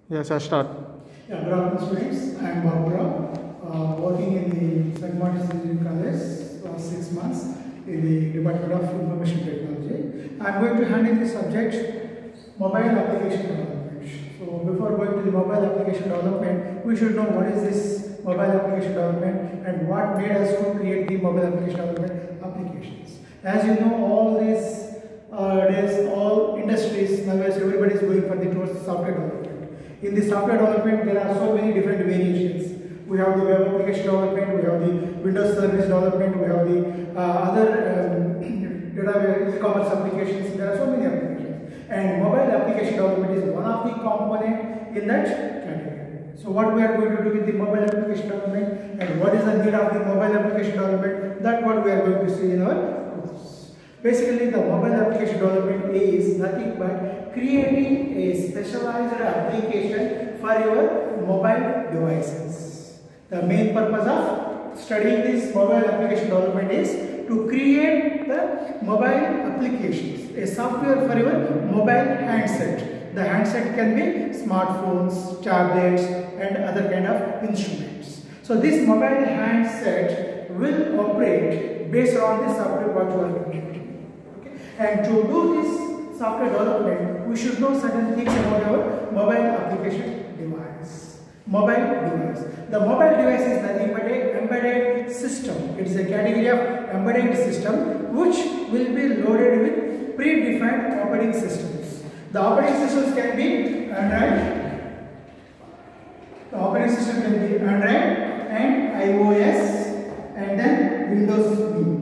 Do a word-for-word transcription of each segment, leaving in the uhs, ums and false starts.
Yes, I start. Yeah, good afternoon, students. I am Babura, uh, working in the Saint Martin's Engineering College last six months in the Department of Information Technology. I am going to handle the subject mobile application development. So, before going to the mobile application development, we should know what is this mobile application development and what made us to create the mobile application development applications. As you know, all these uh, days, all industries nowadays, everybody is going for the towards software development. In the software development, there are so many different variations. We have the web application development, we have the Windows service development, we have the uh, other um, data e-commerce applications. There are so many applications, and mobile application development is one of the component in that category. So, what we are going to do with the mobile application development and what is the need of the mobile application development? That what we are going to see in our course. Basically, the mobile application development is nothing but creating a specialized application for your mobile devices. The main purpose of studying this mobile application development is to create the mobile applications, a software for your mobile handset. The handset can be smartphones, tablets, and other kind of instruments. So this mobile handset will operate based on the software what you are creating. And to do this software development, we should know certain things about our mobile application device. Mobile device. The mobile device is nothing but an embedded system. It is a category of embedded system which will be loaded with predefined operating systems. The operating systems can be Android. The operating system can be Android and iOS and then Windows Me.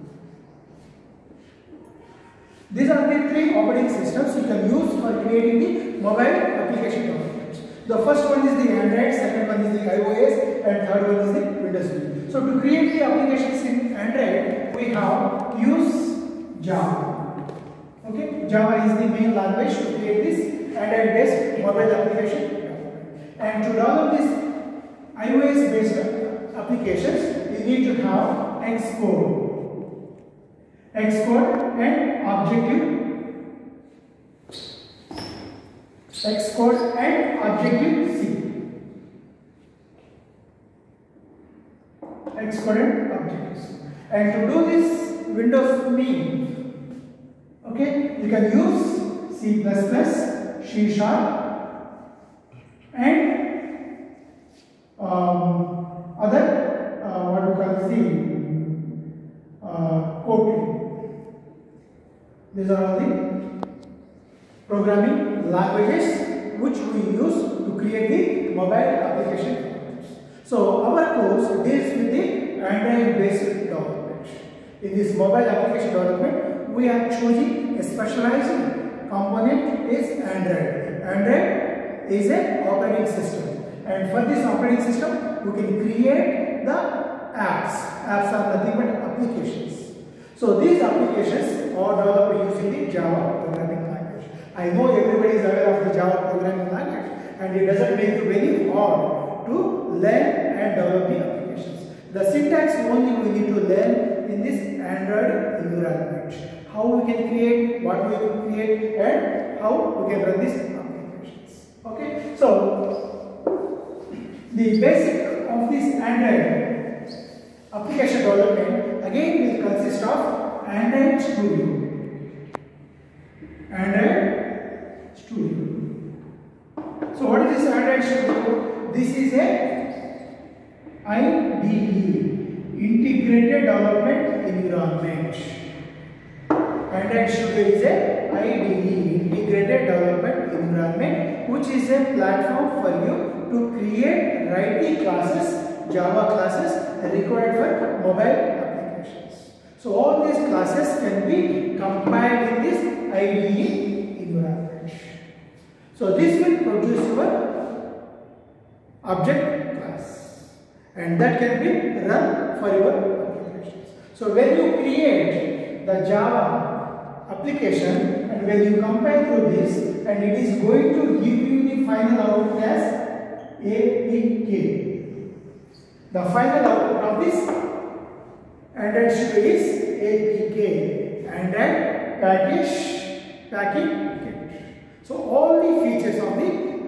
These are the three operating systems you can use for creating the mobile application development. The first one is the Android, second one is the iOS, and third one is the Windows Me. So to create the applications in Android, we have use Java. Okay, Java is the main language to create this Android-based mobile application development. And to develop this iOS-based applications, you need to have Xcode. Xcode and Objective Xcode and Objective C. Xcode and Objective C. And to do this Windows Me, okay, you can use C plus plus, C sharp, and um, other uh, what we call C uh, code. These are all the programming languages which we use to create the mobile application. So our course deals with the Android based development. In this mobile application development, we are choosing a specialized component is Android. Android is an operating system, and for this operating system, we can create the apps. Apps are nothing but applications. So these applications are developed using the Java programming language. I know everybody is aware of the Java programming language, and it doesn't make it very hard to learn and develop the applications. The syntax only we need to learn in this Android environment. How we can create, what we can create, and how we can run these applications. Okay, so the basic of this Android application development again will consist of Android Studio. Android Studio. So what is this Android Studio? This is a I D E, Integrated Development Environment. Android Studio is a I D E, Integrated Development Environment, which is a platform for you to create, write the classes, Java classes required for mobile applications. So all these classes can be compiled in this I D E environment. So this will produce your object class, and that can be run for your applications. So when you create the Java application and when you compile through this, and it is going to give you the final output as A P K. The final output of this Android Studio is A P K, Android package packing kit. So all the features of the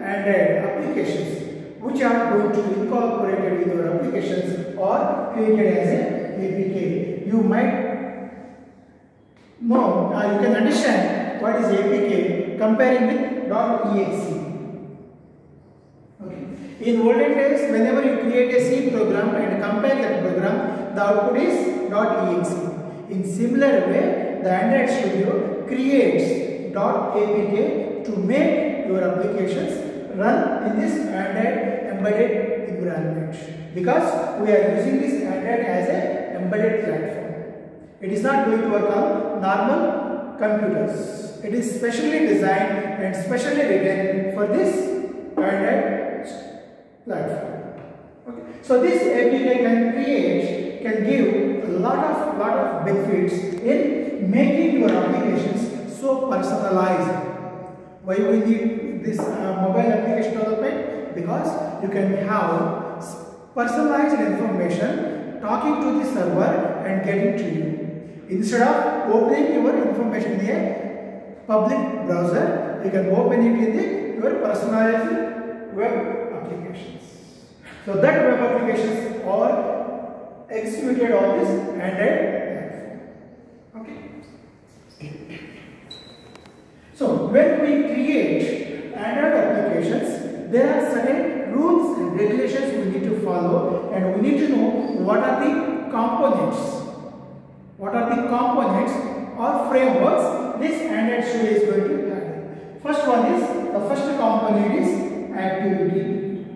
Android applications which are going to be incorporated in your applications or created as a A P K. You might know, uh, you can understand what is A P K comparing with .exe. Okay. In olden days, whenever you create a C program and compile that program, the output is .exe. In similar way, the Android Studio creates .A P K to make your applications run in this Android embedded environment, because we are using this Android as an embedded platform. It is not going to work on normal computers. It is specially designed and specially written for this Android platform. Okay. So this A P K can create, can give a lot of lot of benefits in making your applications so personalized. Why we need this uh, mobile application development? Because you can have personalized information talking to the server and getting to you. Instead of opening your information in a public browser, you can open it in the your personalized web applications. So that web applications are executed on this Android platform. Okay. So when we create Android applications, there are certain rules and regulations we need to follow, and we need to know what are the components. What are the components or frameworks this Android Studio is going to handle. First one is, the first component is activity.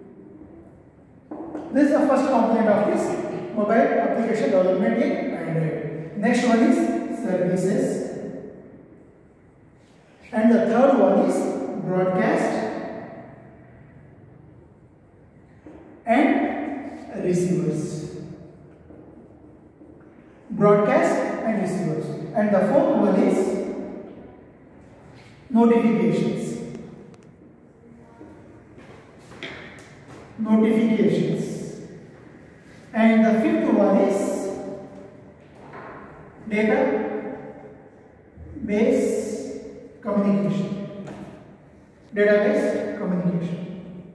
This is the first component of this mobile application development in Android. Next one is services. And the third one is broadcast and receivers. Broadcast and receivers. And the fourth one is notifications. Notifications. And the fifth one is data base communication. Database communication.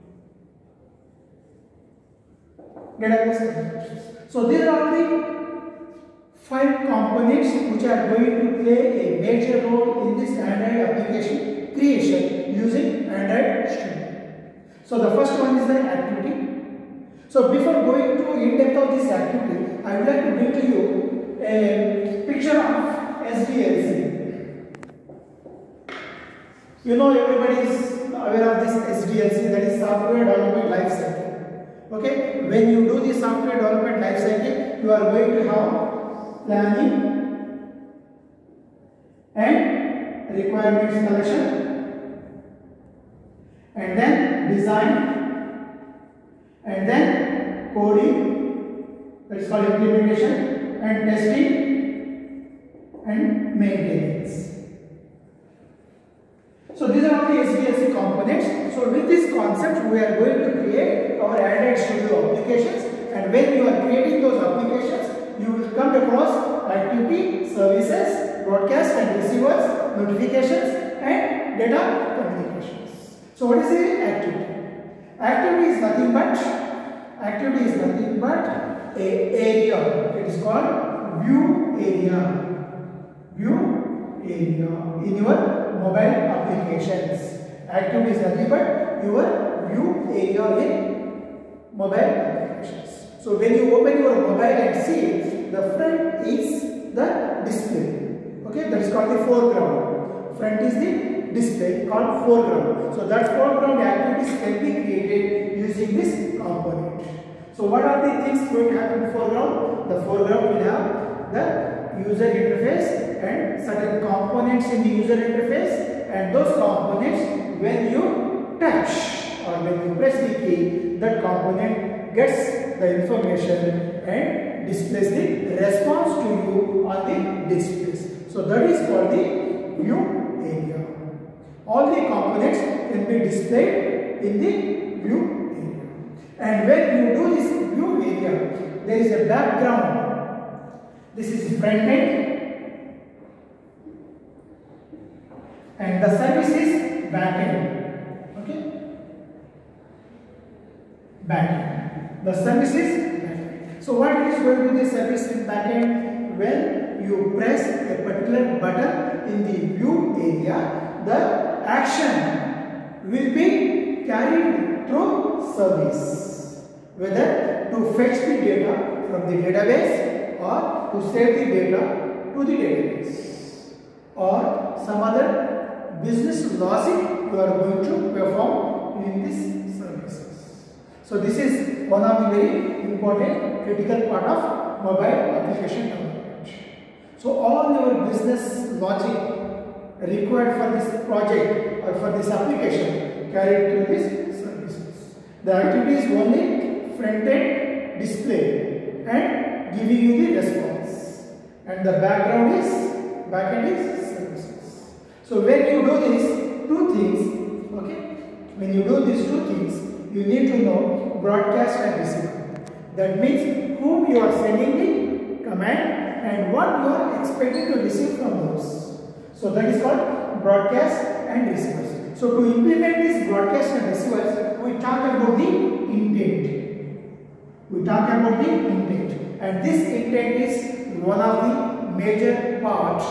Database communication. So these are the five components which are going to play a major role in this Android application creation using Android Studio. So the first one is the activity. So before going to in depth of this activity, I would like to bring to you a picture of S D L C. You know, everybody is aware of this S D L C, that is software development life cycle. Okay, when you do the software development life cycle, you are going to have planning and requirements collection, and then design, and then coding, that is called implementation, and testing and maintenance. So these are all the S D L C components. So with this concept, we are going to create our Android Studio applications, and when you are creating those applications, you will come across activity, services, broadcast and receivers, notifications and data communications. So what is the activity? Activity is nothing but activity is nothing but a area. It is called view area. View area in your mobile applications. Activity is nothing but your view area in mobile applications. So when you open your mobile and see, the front is the display. Okay, that is called the foreground. Front is the display called foreground. So that foreground activities can be created using this component. So what are the things going to happen in the foreground? The foreground will have the user interface and certain components in the user interface, and those components, when you touch or when you press the key, that component gets the information and displays the response to you on the displays. So that is called the view area. All the components can be displayed in the view area. And when you do this view area, there is a background. This is front end, and the service is back end. Okay. backend. The service is backend. So what is going to be the service in backend? When you press a particular button in the view area, the action will be carried through service, whether to fetch the data from the database or to save the data to the database, or some other business logic you are going to perform in this services. So this is one of the very important critical part of mobile application development. So all your business logic required for this project or for this application carried through these services. The activity is only front-end display and giving you the response, and the background is back-end is services. So when you do these two things, okay, when you do these two things, you need to know broadcast and receiver. That means whom you are sending the command and what you are expecting to receive from those. So that is called broadcast and receivers. So to implement this broadcast and receivers, we talk about the intent. We talk about the intent, and this intent is one of the major parts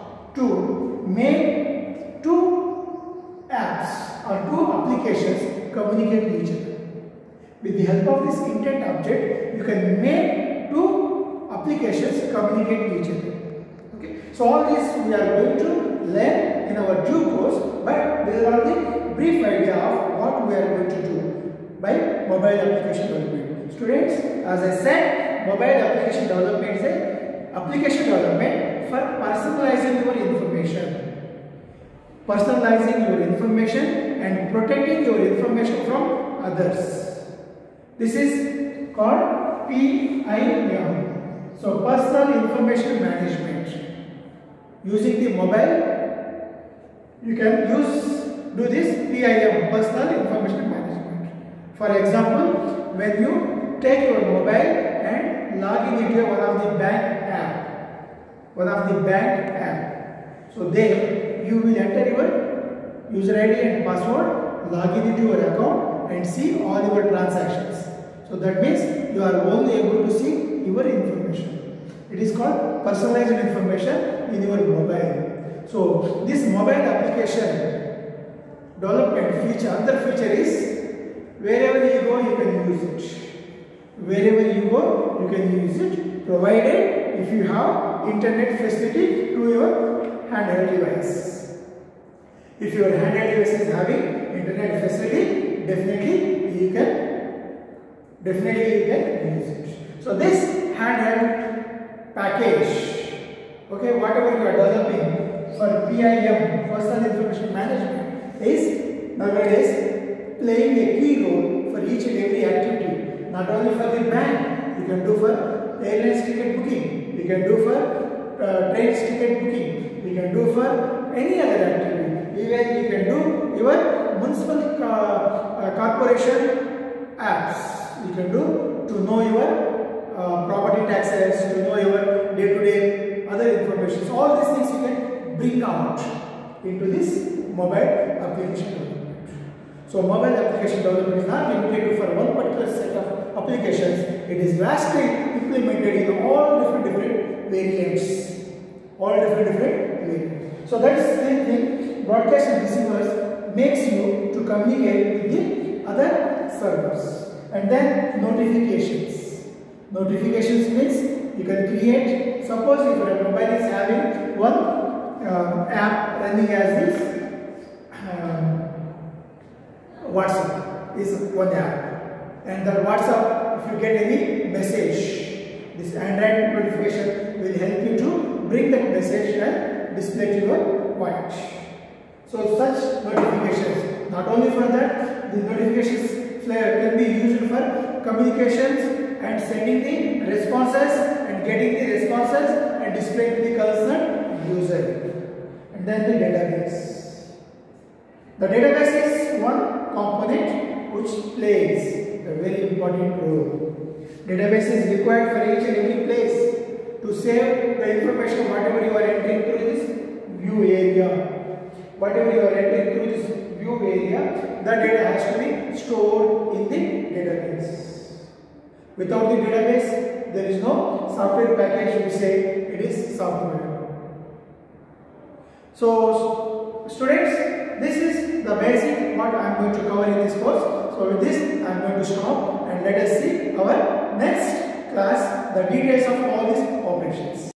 to make two apps or two applications communicate with each other. With the help of this intent object, you can make two applications communicate with each other. Okay. So all this we are going to learn in our due course, but there are the brief idea of what we are going to do by mobile application development. Students, as I said, mobile application development is a application development for personalizing your information. Personalizing your information and protecting your information from others. This is called P I M. So personal information management. Using the mobile, you can use do this P I M, personal information management. For example, when you take your mobile and log in into one of the bank app, one of the bank app. So there you will enter your user I D and password, log in into your account and see all your transactions. So that means you are only able to see your information. It is called personalized information in your mobile. So this mobile application development feature, other feature is wherever you go you can use it. Wherever you go you can use it, provided if you have internet facility to your handheld device. If your handheld device is having internet facility, definitely you can definitely you can use it. So this handheld package, okay, whatever you are developing for P I M, personal information management, is nowadays playing a key role for each and every activity. Not only for the bank, you can do for airlines ticket booking, you can do for uh, trains ticket booking, you can do for any other activity. Even you can do your municipal uh, uh, corporation apps. You can do to know your uh, property taxes, to know your day-to-day other information. So all these things you can bring out into this mobile application development. So mobile application development is not limited to for one particular set of applications. It is vastly implemented in all different different variants. All different different variants. So that is the same thing. Broadcast and receivers makes you to communicate with the other servers. And then notifications. Notifications means you can create, suppose if your mobile is having one uh, app running as this um, WhatsApp is one app, and that WhatsApp, if you get any message, this Android notification will help you to bring that message and display to your watch. So such notifications, not only for that, the notifications can be used for communications and sending the responses and getting the responses and displaying to the concerned user. And then the database. The database is one component which plays a very important role. Database is required for each and every place to save the information whatever you are entering through this view area. Whatever you are entering through this view area, the data has to be stored in the database. Without the database, there is no software package. We say it is software. So, students, this is the basic what I am going to cover in this course. So, with this, I am going to stop and let us see our next class, the details of all these operations.